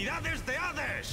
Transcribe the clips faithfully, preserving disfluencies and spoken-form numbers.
profundidades de Hades.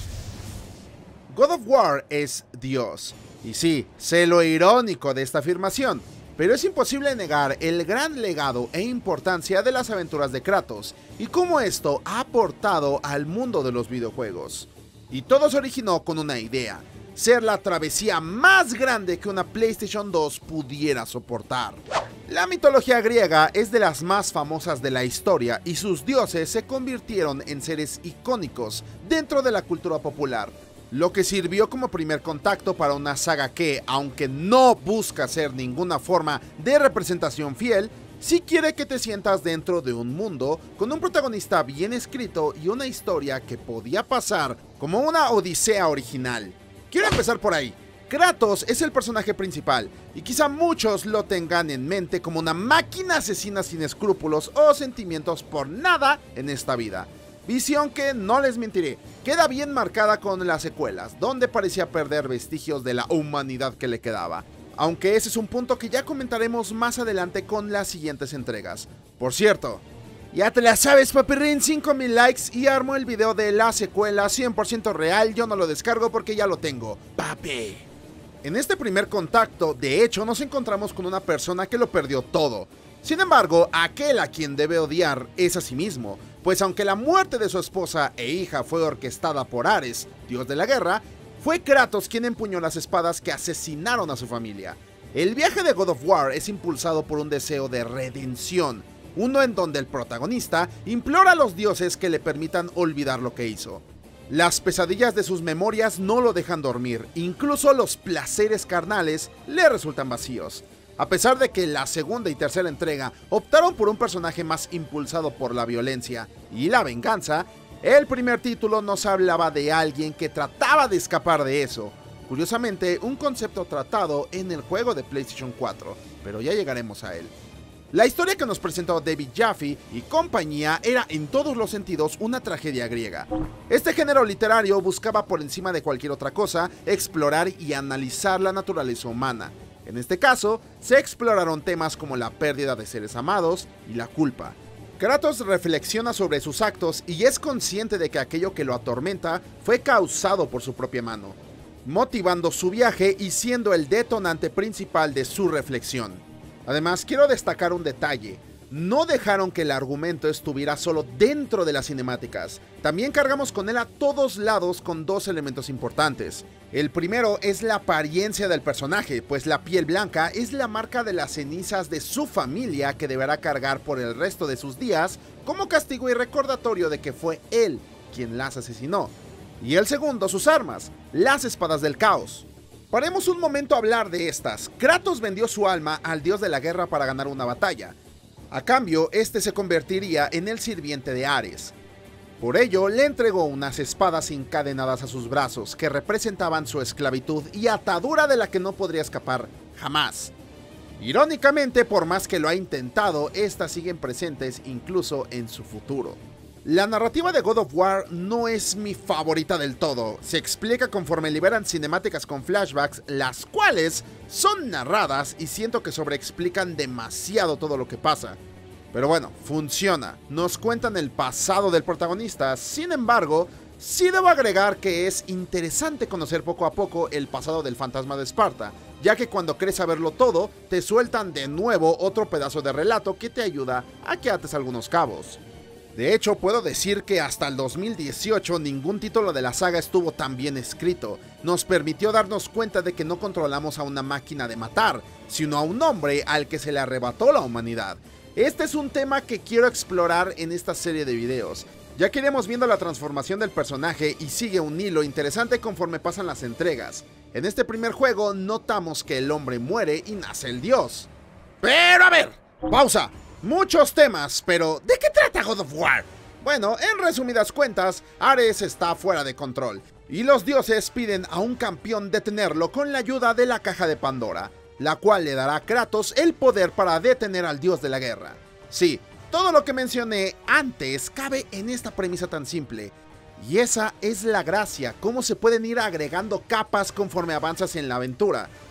God of War es Dios. Y sí, sé lo irónico de esta afirmación, pero es imposible negar el gran legado e importancia de las aventuras de Kratos y cómo esto ha aportado al mundo de los videojuegos. Y todo se originó con una idea: ser la travesía más grande que una PlayStation dos pudiera soportar. La mitología griega es de las más famosas de la historia y sus dioses se convirtieron en seres icónicos dentro de la cultura popular, lo que sirvió como primer contacto para una saga que, aunque no busca ser ninguna forma de representación fiel, sí quiere que te sientas dentro de un mundo con un protagonista bien escrito y una historia que podía pasar como una odisea original. Quiero empezar por ahí. Kratos es el personaje principal, y quizá muchos lo tengan en mente como una máquina asesina sin escrúpulos o sentimientos por nada en esta vida. Visión que, no les mentiré, queda bien marcada con las secuelas, donde parecía perder vestigios de la humanidad que le quedaba. Aunque ese es un punto que ya comentaremos más adelante con las siguientes entregas. Por cierto, ya te la sabes, papirrín, cinco mil likes y armo el video de la secuela cien por ciento real. Yo no lo descargo porque ya lo tengo, papi. En este primer contacto, de hecho, nos encontramos con una persona que lo perdió todo. Sin embargo, aquel a quien debe odiar es a sí mismo, pues aunque la muerte de su esposa e hija fue orquestada por Ares, dios de la guerra, fue Kratos quien empuñó las espadas que asesinaron a su familia. El viaje de God of War es impulsado por un deseo de redención, uno en donde el protagonista implora a los dioses que le permitan olvidar lo que hizo. Las pesadillas de sus memorias no lo dejan dormir, incluso los placeres carnales le resultan vacíos. A pesar de que la segunda y tercera entrega optaron por un personaje más impulsado por la violencia y la venganza, el primer título nos hablaba de alguien que trataba de escapar de eso. Curiosamente, un concepto tratado en el juego de PlayStation cuatro, pero ya llegaremos a él. La historia que nos presentó David Jaffe y compañía era en todos los sentidos una tragedia griega. Este género literario buscaba por encima de cualquier otra cosa explorar y analizar la naturaleza humana. En este caso, se exploraron temas como la pérdida de seres amados y la culpa. Kratos reflexiona sobre sus actos y es consciente de que aquello que lo atormenta fue causado por su propia mano, motivando su viaje y siendo el detonante principal de su reflexión. Además, quiero destacar un detalle: no dejaron que el argumento estuviera solo dentro de las cinemáticas, también cargamos con él a todos lados con dos elementos importantes. El primero es la apariencia del personaje, pues la piel blanca es la marca de las cenizas de su familia que deberá cargar por el resto de sus días como castigo y recordatorio de que fue él quien las asesinó. Y el segundo, sus armas, las espadas del caos. Paremos un momento a hablar de estas. Kratos vendió su alma al dios de la guerra para ganar una batalla. A cambio, este se convertiría en el sirviente de Ares. Por ello, le entregó unas espadas encadenadas a sus brazos que representaban su esclavitud y atadura de la que no podría escapar jamás. Irónicamente, por más que lo ha intentado, estas siguen presentes incluso en su futuro. La narrativa de God of War no es mi favorita del todo. Se explica conforme liberan cinemáticas con flashbacks, las cuales son narradas y siento que sobreexplican demasiado todo lo que pasa. Pero bueno, funciona. Nos cuentan el pasado del protagonista. Sin embargo, sí debo agregar que es interesante conocer poco a poco el pasado del fantasma de Esparta, ya que cuando crees saberlo todo, te sueltan de nuevo otro pedazo de relato que te ayuda a que ates algunos cabos. De hecho, puedo decir que hasta el dos mil dieciocho ningún título de la saga estuvo tan bien escrito. Nos permitió darnos cuenta de que no controlamos a una máquina de matar, sino a un hombre al que se le arrebató la humanidad. Este es un tema que quiero explorar en esta serie de videos, ya que iremos viendo la transformación del personaje y sigue un hilo interesante conforme pasan las entregas. En este primer juego notamos que el hombre muere y nace el dios. Pero a ver, pausa. Muchos temas, pero ¿de qué trata God of War? Bueno, en resumidas cuentas, Ares está fuera de control, y los dioses piden a un campeón detenerlo con la ayuda de la caja de Pandora, la cual le dará a Kratos el poder para detener al dios de la guerra. Sí, todo lo que mencioné antes cabe en esta premisa tan simple, y esa es la gracia, cómo se pueden ir agregando capas conforme avanzas en la aventura.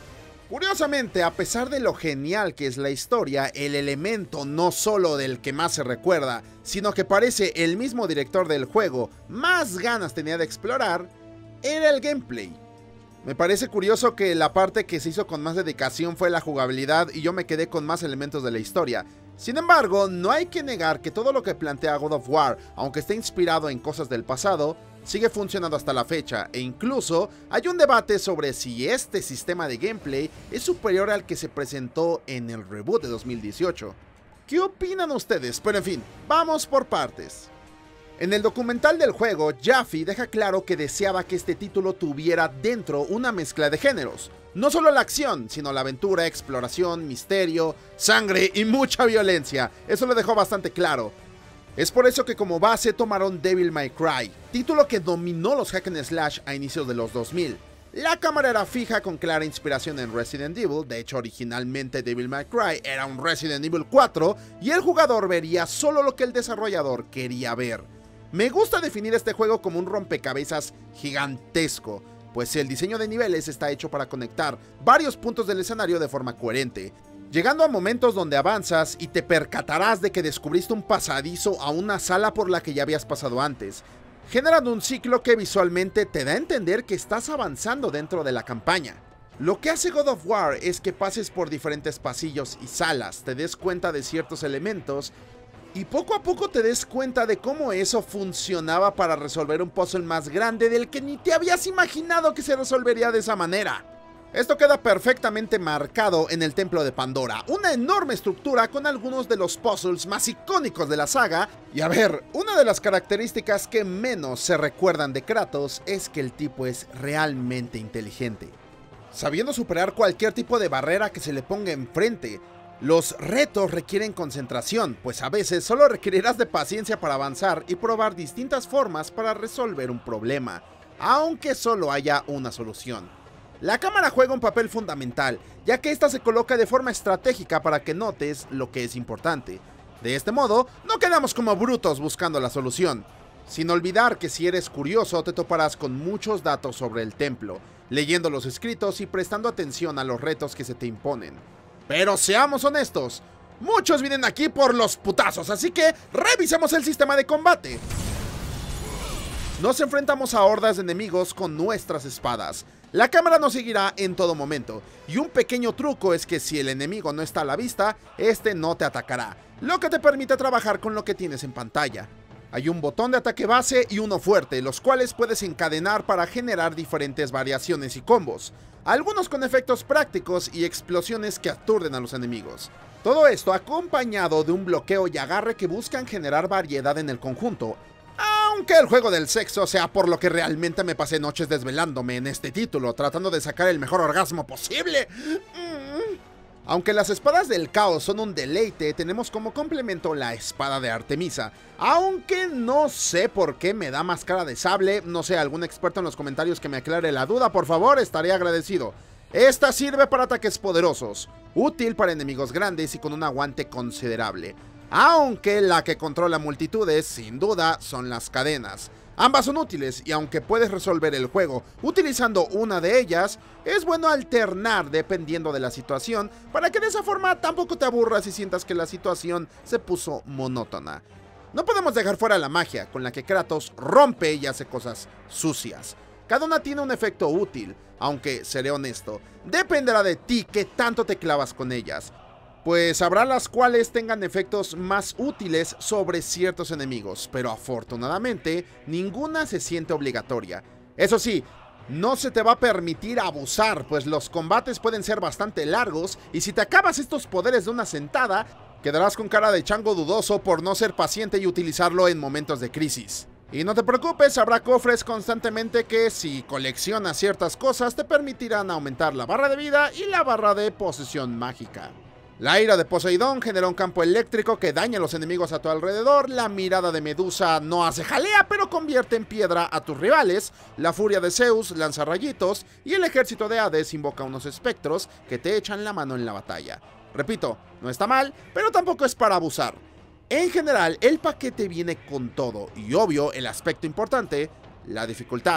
Curiosamente, a pesar de lo genial que es la historia, el elemento no solo del que más se recuerda, sino que parece el mismo director del juego más ganas tenía de explorar, era el gameplay. Me parece curioso que la parte que se hizo con más dedicación fue la jugabilidad y yo me quedé con más elementos de la historia. Sin embargo, no hay que negar que todo lo que plantea God of War, aunque esté inspirado en cosas del pasado, sigue funcionando hasta la fecha, e incluso hay un debate sobre si este sistema de gameplay es superior al que se presentó en el reboot de dos mil dieciocho. ¿Qué opinan ustedes? Pero en fin, vamos por partes. En el documental del juego, Jaffe deja claro que deseaba que este título tuviera dentro una mezcla de géneros. No solo la acción, sino la aventura, exploración, misterio, sangre y mucha violencia. Eso lo dejó bastante claro. Es por eso que como base tomaron Devil May Cry, título que dominó los hack and slash a inicios de los dos mil. La cámara era fija con clara inspiración en Resident Evil, de hecho originalmente Devil May Cry era un Resident Evil cuatro y el jugador vería solo lo que el desarrollador quería ver. Me gusta definir este juego como un rompecabezas gigantesco, pues el diseño de niveles está hecho para conectar varios puntos del escenario de forma coherente, llegando a momentos donde avanzas y te percatarás de que descubriste un pasadizo a una sala por la que ya habías pasado antes, generando un ciclo que visualmente te da a entender que estás avanzando dentro de la campaña. Lo que hace God of War es que pases por diferentes pasillos y salas, te des cuenta de ciertos elementos y poco a poco te des cuenta de cómo eso funcionaba para resolver un puzzle más grande del que ni te habías imaginado que se resolvería de esa manera. Esto queda perfectamente marcado en el Templo de Pandora, una enorme estructura con algunos de los puzzles más icónicos de la saga, y a ver, una de las características que menos se recuerdan de Kratos es que el tipo es realmente inteligente, sabiendo superar cualquier tipo de barrera que se le ponga enfrente. Los retos requieren concentración, pues a veces solo requerirás de paciencia para avanzar y probar distintas formas para resolver un problema, aunque solo haya una solución. La cámara juega un papel fundamental, ya que esta se coloca de forma estratégica para que notes lo que es importante. De este modo, no quedamos como brutos buscando la solución, sin olvidar que si eres curioso te toparás con muchos datos sobre el templo, leyendo los escritos y prestando atención a los retos que se te imponen. Pero seamos honestos, muchos vienen aquí por los putazos, así que revisemos el sistema de combate. Nos enfrentamos a hordas de enemigos con nuestras espadas. La cámara nos seguirá en todo momento, y un pequeño truco es que si el enemigo no está a la vista, este no te atacará, lo que te permite trabajar con lo que tienes en pantalla. Hay un botón de ataque base y uno fuerte, los cuales puedes encadenar para generar diferentes variaciones y combos, algunos con efectos prácticos y explosiones que aturden a los enemigos. Todo esto acompañado de un bloqueo y agarre que buscan generar variedad en el conjunto, aunque el juego del sexo sea por lo que realmente me pasé noches desvelándome en este título, tratando de sacar el mejor orgasmo posible. Mm. Aunque las espadas del caos son un deleite, tenemos como complemento la espada de Artemisa, aunque no sé por qué me da más cara de sable. No sé, algún experto en los comentarios que me aclare la duda, por favor, estaré agradecido. Esta sirve para ataques poderosos, útil para enemigos grandes y con un aguante considerable, aunque la que controla multitudes, sin duda, son las cadenas. Ambas son útiles y aunque puedes resolver el juego utilizando una de ellas, es bueno alternar dependiendo de la situación para que de esa forma tampoco te aburras y sientas que la situación se puso monótona. No podemos dejar fuera la magia con la que Kratos rompe y hace cosas sucias. Cada una tiene un efecto útil, aunque seré honesto, dependerá de ti qué tanto te clavas con ellas, pues habrá las cuales tengan efectos más útiles sobre ciertos enemigos, pero afortunadamente ninguna se siente obligatoria. Eso sí, no se te va a permitir abusar, pues los combates pueden ser bastante largos y si te acabas estos poderes de una sentada, quedarás con cara de chango dudoso por no ser paciente y utilizarlo en momentos de crisis. Y no te preocupes, habrá cofres constantemente que si coleccionas ciertas cosas te permitirán aumentar la barra de vida y la barra de posesión mágica. La ira de Poseidón genera un campo eléctrico que daña a los enemigos a tu alrededor, la mirada de Medusa no hace jalea pero convierte en piedra a tus rivales, la furia de Zeus lanza rayitos y el ejército de Hades invoca unos espectros que te echan la mano en la batalla. Repito, no está mal, pero tampoco es para abusar. En general, el paquete viene con todo y obvio el aspecto importante, la dificultad.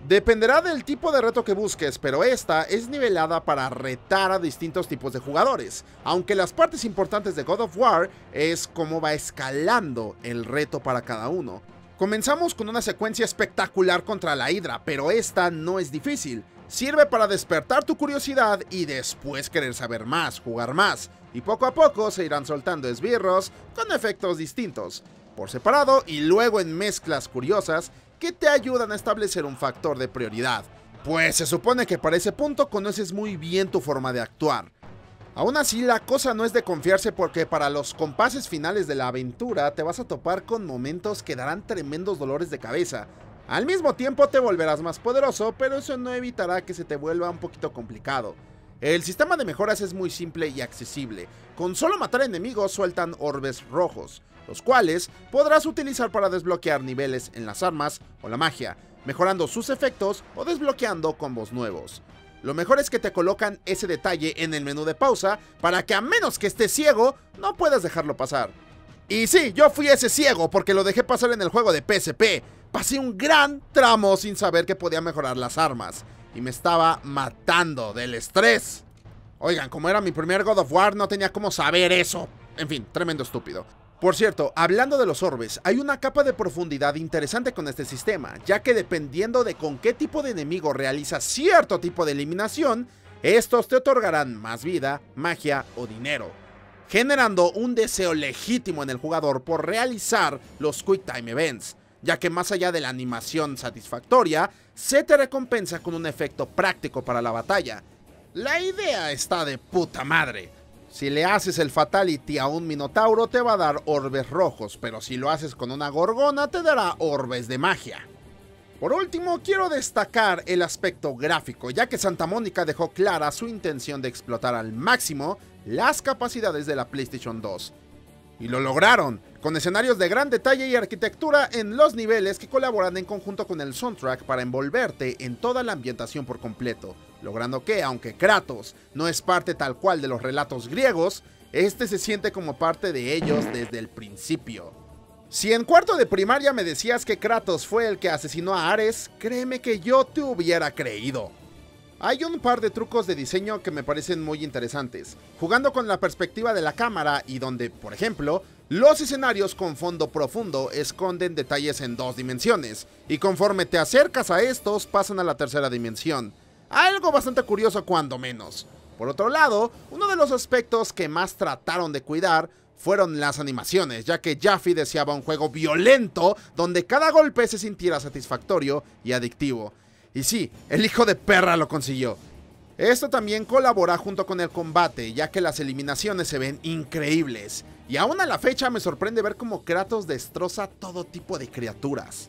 Dependerá del tipo de reto que busques, pero esta es nivelada para retar a distintos tipos de jugadores, aunque las partes importantes de God of War es cómo va escalando el reto para cada uno. Comenzamos con una secuencia espectacular contra la Hidra, pero esta no es difícil. Sirve para despertar tu curiosidad y después querer saber más, jugar más, y poco a poco se irán soltando esbirros con efectos distintos, por separado y luego en mezclas curiosas que te ayudan a establecer un factor de prioridad, pues se supone que para ese punto conoces muy bien tu forma de actuar. Aún así, la cosa no es de confiarse porque para los compases finales de la aventura te vas a topar con momentos que darán tremendos dolores de cabeza. Al mismo tiempo te volverás más poderoso, pero eso no evitará que se te vuelva un poquito complicado. El sistema de mejoras es muy simple y accesible. Con solo matar enemigos sueltan orbes rojos, los cuales podrás utilizar para desbloquear niveles en las armas o la magia, mejorando sus efectos o desbloqueando combos nuevos. Lo mejor es que te colocan ese detalle en el menú de pausa para que a menos que estés ciego, no puedas dejarlo pasar. Y sí, yo fui ese ciego porque lo dejé pasar en el juego de P S P. Pasé un gran tramo sin saber que podía mejorar las armas y me estaba matando del estrés. Oigan, como era mi primer God of War, no tenía cómo saber eso. En fin, tremendo estúpido. Por cierto, hablando de los orbes, hay una capa de profundidad interesante con este sistema, ya que dependiendo de con qué tipo de enemigo realizas cierto tipo de eliminación, estos te otorgarán más vida, magia o dinero, generando un deseo legítimo en el jugador por realizar los Quick Time Events, ya que más allá de la animación satisfactoria, se te recompensa con un efecto práctico para la batalla. La idea está de puta madre. Si le haces el Fatality a un Minotauro te va a dar orbes rojos, pero si lo haces con una Gorgona te dará orbes de magia. Por último, quiero destacar el aspecto gráfico, ya que Santa Mónica dejó clara su intención de explotar al máximo las capacidades de la PlayStation dos. Y lo lograron, con escenarios de gran detalle y arquitectura en los niveles que colaboran en conjunto con el soundtrack para envolverte en toda la ambientación por completo, logrando que, aunque Kratos no es parte tal cual de los relatos griegos, este se siente como parte de ellos desde el principio. Si en cuarto de primaria me decías que Kratos fue el que asesinó a Ares, créeme que yo te hubiera creído. Hay un par de trucos de diseño que me parecen muy interesantes, jugando con la perspectiva de la cámara y donde, por ejemplo, los escenarios con fondo profundo esconden detalles en dos dimensiones, y conforme te acercas a estos pasan a la tercera dimensión. Algo bastante curioso cuando menos. Por otro lado, uno de los aspectos que más trataron de cuidar fueron las animaciones, ya que Jaffe deseaba un juego violento donde cada golpe se sintiera satisfactorio y adictivo. Y sí, el hijo de perra lo consiguió. Esto también colabora junto con el combate, ya que las eliminaciones se ven increíbles. Y aún a la fecha me sorprende ver cómo Kratos destroza todo tipo de criaturas.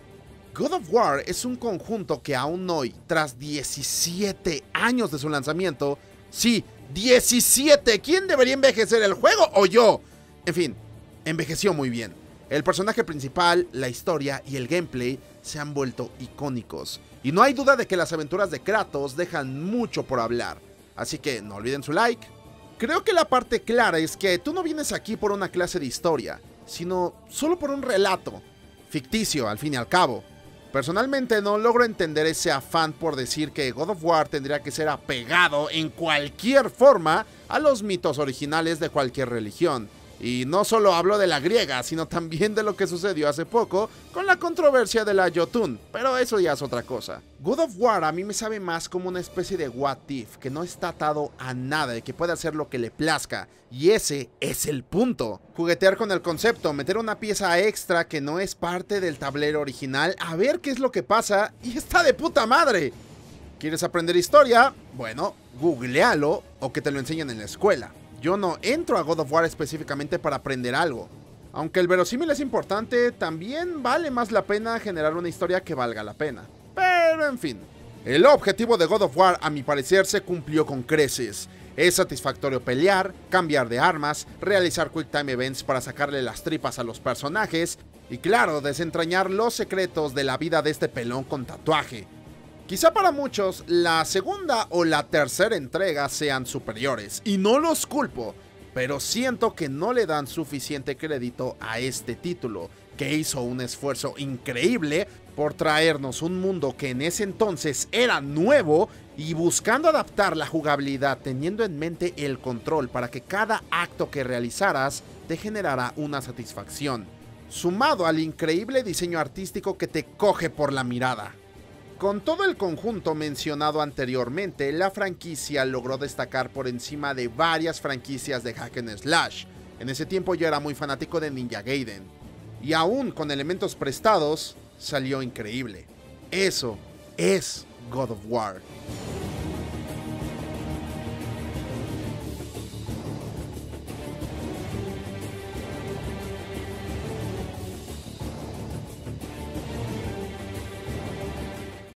God of War es un conjunto que aún hoy, tras diecisiete años de su lanzamiento, sí, diecisiete, ¿quién debería envejecer, el juego o yo? En fin, envejeció muy bien. El personaje principal, la historia y el gameplay se han vuelto icónicos. Y no hay duda de que las aventuras de Kratos dejan mucho por hablar. Así que no olviden su like. Creo que la parte clara es que tú no vienes aquí por una clase de historia, sino solo por un relato, ficticio al fin y al cabo. Personalmente no logro entender ese afán por decir que God of War tendría que ser apegado en cualquier forma a los mitos originales de cualquier religión. Y no solo hablo de la griega, sino también de lo que sucedió hace poco con la controversia de la Jotun, pero eso ya es otra cosa. God of War a mí me sabe más como una especie de what if, que no está atado a nada y que puede hacer lo que le plazca, y ese es el punto. Juguetear con el concepto, meter una pieza extra que no es parte del tablero original, a ver qué es lo que pasa, y está de puta madre. ¿Quieres aprender historia? Bueno, googlealo o que te lo enseñen en la escuela. Yo no entro a God of War específicamente para aprender algo. Aunque el verosímil es importante, también vale más la pena generar una historia que valga la pena. Pero en fin, el objetivo de God of War a mi parecer se cumplió con creces. Es satisfactorio pelear, cambiar de armas, realizar Quick Time Events para sacarle las tripas a los personajes y claro, desentrañar los secretos de la vida de este pelón con tatuaje. Quizá para muchos la segunda o la tercera entrega sean superiores, y no los culpo, pero siento que no le dan suficiente crédito a este título, que hizo un esfuerzo increíble por traernos un mundo que en ese entonces era nuevo y buscando adaptar la jugabilidad teniendo en mente el control para que cada acto que realizaras te generara una satisfacción, sumado al increíble diseño artístico que te coge por la mirada. Con todo el conjunto mencionado anteriormente, la franquicia logró destacar por encima de varias franquicias de hack and slash. En ese tiempo yo era muy fanático de Ninja Gaiden, y aún con elementos prestados, salió increíble. Eso es God of War.